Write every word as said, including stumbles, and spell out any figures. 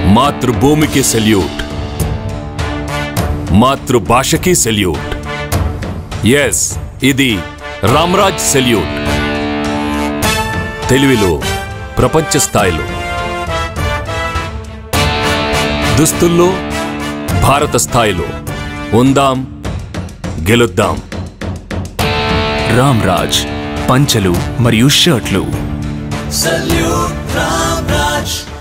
మాతృభూమికి salute, మాతృభాషకి salute. Yes, ఇది Ramraj salute. తెలివిలో ప్రపంచ స్థాయిలో, దుస్తుల్లో భారత స్థాయిలో ఉందాం, గెలుద్దాం. రామ్రాజ్ పంచలు మరియు షర్ట్లు. Salute Ramraj.